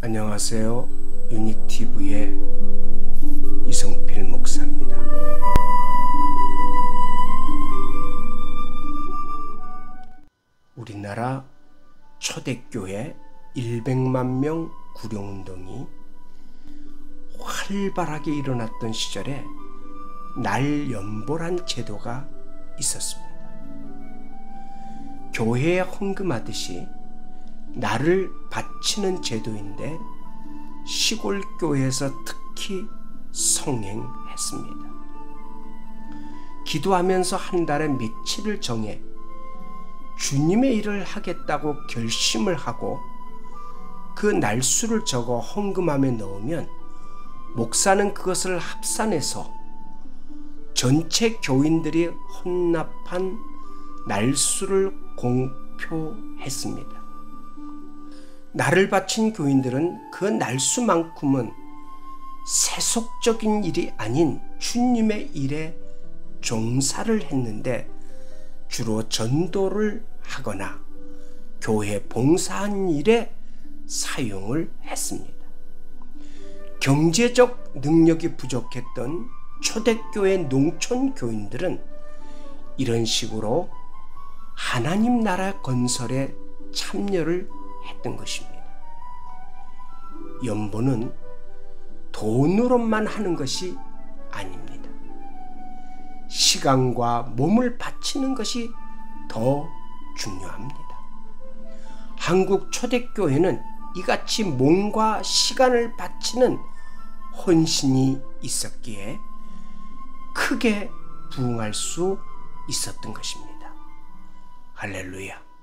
안녕하세요. 유닉TV의 이성필 목사입니다. 우리나라 초대교회 100만 명 구령운동이 활발하게 일어났던 시절에 날연보란 제도가 있었습니다. 교회에 헌금하듯이 날을 바치는 제도인데 시골 교회에서 특히 성행했습니다. 기도하면서 한 달에 며칠을 정해 주님의 일을 하겠다고 결심을 하고 그 날수를 적어 헌금함에 넣으면 목사는 그것을 합산해서 전체 교인들이 헌납한 날수를 공표했습니다. 날을 바친 교인들은 그 날수만큼은 세속적인 일이 아닌 주님의 일에 종사를 했는데 주로 전도를 하거나 교회 봉사한 일에 사용을 했습니다. 경제적 능력이 부족했던 초대교회 농촌 교인들은 이런 식으로 하나님 나라 건설에 참여를 했던 것입니다. 연보는 돈으로만 하는 것이 아닙니다. 시간과 몸을 바치는 것이 더 중요합니다. 한국 초대교회는 이같이 몸과 시간을 바치는 헌신이 있었기에 크게 부흥할 수 있었던 것입니다. 할렐루야.